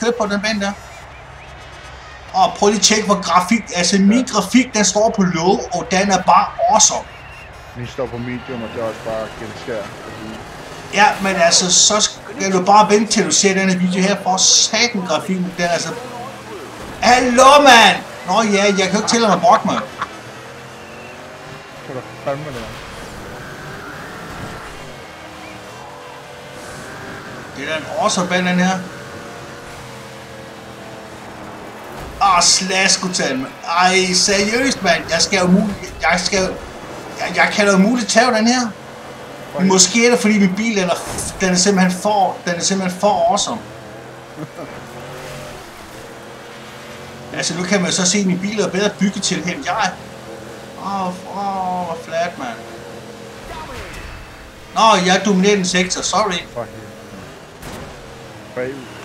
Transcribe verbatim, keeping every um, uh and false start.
køre på den bane der. Og prøv lige at tjekke hvor grafik, altså min grafik den står på low, og den er bare awesome. Min står på medium, og det er også bare genskær. Ja, men altså, så skal du bare vente til du ser denne video her, for satan grafikken, den er altså... Hallo, mand! Nå ja, jeg kan jo ikke tillade mig at brokke mig. Kan du fandme det? Det er da en awesome bane, den her. Ah, slaskutal, mand. Ej, seriøst, mand. Jeg skal jo muligt... Jeg skal jeg, jeg kan da umuligt tage den her. Måske er det fordi min bil den er, den er simpelthen for den er simpelthen for awesome. Altså nu kan man så se at min bil er bedre bygget til end jeg. Åh, åh, hvor flat, mand. Nå, jeg dominerer den sektor, sorry. Fuck you.